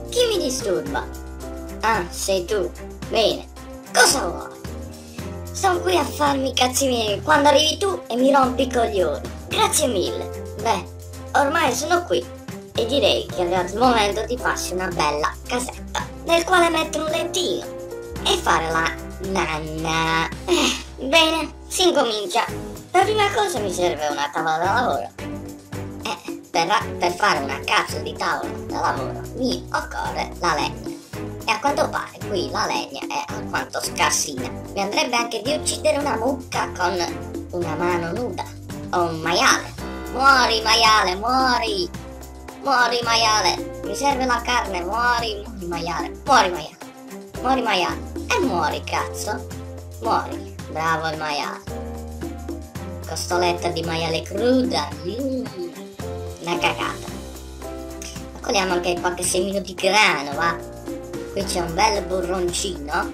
Chi mi disturba? Ah, sei tu. Bene. Cosa vuoi? Sono qui a farmi i cazzi miei quando arrivi tu e mi rompi i coglioni. Grazie mille. Beh, ormai sono qui e direi che è arrivato il momento di farsi una bella casetta nel quale mettere un lettino e fare la nanna. Bene, si incomincia. Per prima cosa mi serve una tavola da lavoro. Per fare una cazzo di tavola da lavoro mi occorre la legna. E a quanto pare qui la legna è alquanto scarsina. Mi andrebbe anche di uccidere una mucca con una mano nuda. O un maiale. Muori maiale, muori! Muori maiale! Mi serve la carne, muori maiale, muori maiale, muori maiale. E muori cazzo! Muori! Bravo il maiale! Costoletta di maiale cruda! Una cagata! Raccogliamo anche qualche semino di grano, va? Qui c'è un bel burroncino.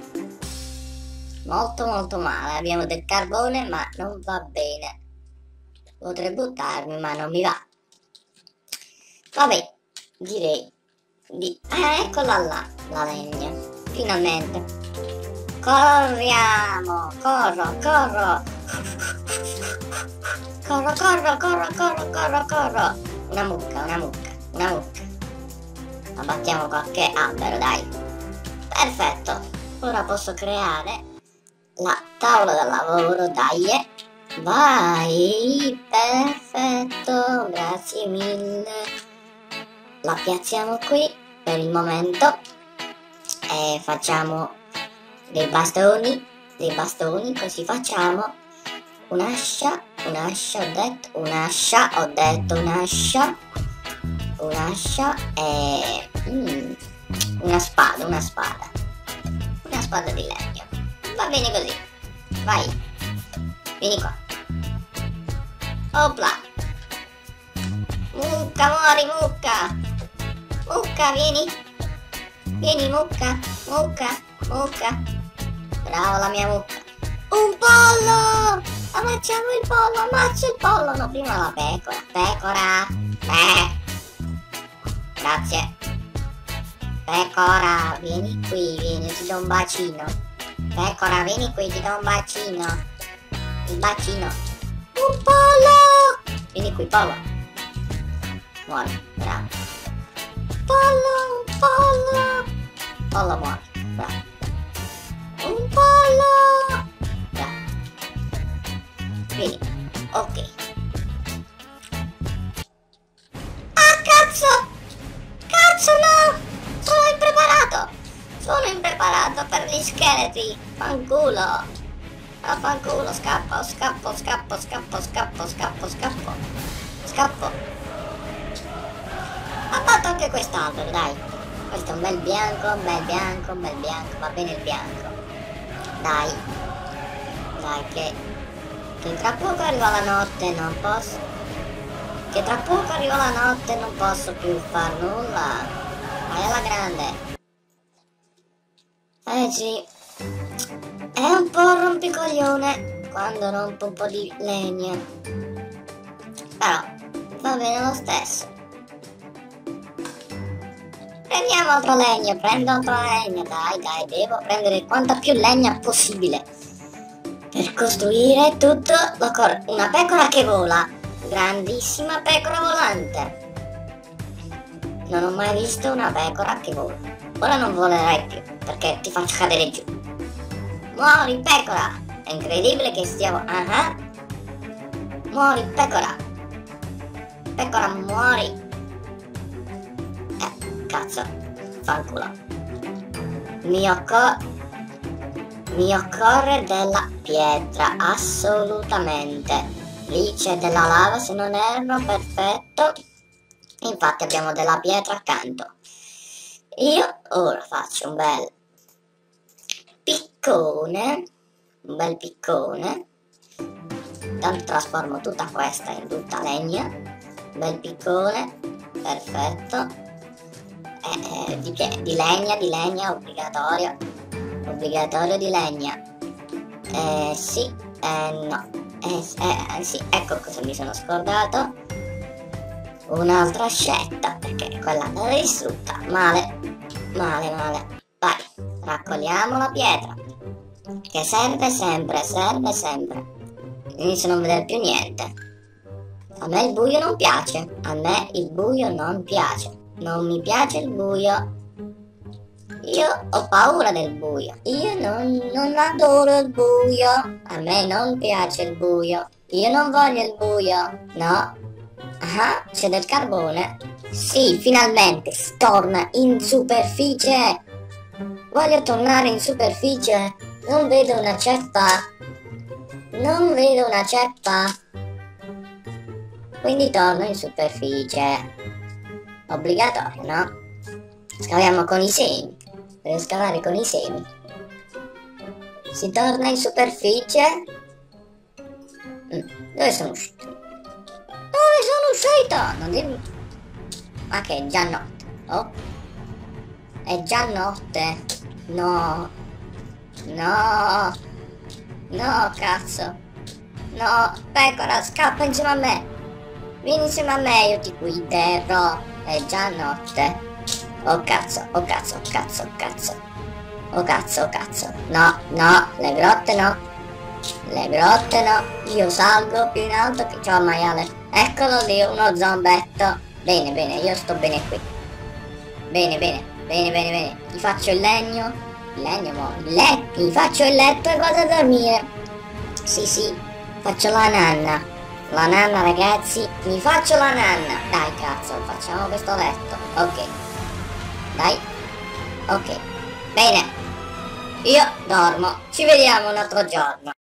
Molto male. Abbiamo del carbone ma non va bene. Potrei buttarmi ma non mi va. Vabbè, direi di... eccola là, la legna. Finalmente. Corriamo. Corro. Una mucca. Abbattiamo qualche albero, dai. Perfetto. Ora posso creare la tavola da lavoro, dai. Vai, perfetto, grazie mille. La piazziamo qui per il momento e facciamo dei bastoni, così facciamo un'ascia, ho detto un'ascia e una spada di legno. Va bene così, vai, vieni qua. Opla! Mucca, muori, mucca! Mucca, vieni! Vieni, mucca! Bravo la mia mucca! Un pollo! Ammazziamo il pollo, ammazzo il pollo! No, prima la pecora! Grazie! Pecora, vieni qui, ti do un bacino! Pecora, vieni qui, ti do un bacino! Il bacino! Un pollo! Vieni qui, pollo! Muori, bravo! Pollo! Pollo muori, bravo! Un pollo! Bravo! Vieni, ok! Ah, cazzo! Cazzo no! Sono impreparato per gli scheletri! Fanculo! Affanculo, scappo. Abbatto anche quest'albero, dai. Questo è un bel bianco, va bene il bianco. Dai, che tra poco arriva la notte, non posso più far nulla. Vai alla grande. Sì. È un po' rompicoglione quando rompo un po' di legna. Però va bene lo stesso. Prendo altra legna, dai, devo prendere quanta più legna possibile. Per costruire tutto occorre una pecora che vola, grandissima pecora volante. Non ho mai visto una pecora che vola. Ora non volerai più, perché ti faccio cadere giù. Muori pecora! È incredibile che stiamo... Muori pecora! Pecora, muori! Cazzo, fanculo. Mi occorre della pietra, assolutamente. Lì c'è della lava, se non erro, perfetto. Infatti abbiamo della pietra accanto. Io ora faccio un bel piccone. Tanto trasformo tutta questa in tutta legna. Un bel piccone, perfetto. Di legna, obbligatorio di legna. Sì, no. Sì, ecco cosa mi sono scordato. Un'altra ascetta, perché quella è distrutta, male. Male, male. Vai, raccogliamo la pietra. Che serve sempre, serve sempre. Inizio a non vedere più niente. A me il buio non piace. A me il buio non piace. Non mi piace il buio. Io ho paura del buio. Io non adoro il buio. A me non piace il buio. Io non voglio il buio. No. Ah, c'è del carbone. Sì, finalmente torna in superficie. Voglio tornare in superficie. Non vedo una ceppa. Non vedo una ceppa. Quindi torno in superficie. Obbligatorio, no? Scaviamo con i semi. Per scavare con i semi. Si torna in superficie. Dove sono uscito? Dove sono uscito? Non dirmi. Ma che è già notte. Oh. È già notte. No. No. No, cazzo. No, pecora, scappa insieme a me. Vieni insieme a me, io ti guiderò. È già notte. Oh cazzo, oh cazzo, oh cazzo, oh cazzo. Oh cazzo, oh cazzo. No, no, le grotte no. Le grotte no. Io salgo più in alto che c'ho il maiale. Eccolo lì, uno zombetto. Bene, bene, io sto bene qui. Bene, bene, bene, bene, bene. Ti faccio il legno. Il legno, mo. Ti faccio il letto e vado a dormire. Sì, sì, faccio la nanna. La nanna, ragazzi. Mi faccio la nanna. Dai, cazzo, facciamo questo letto. Ok. Dai. Ok. Bene. Io dormo. Ci vediamo un altro giorno.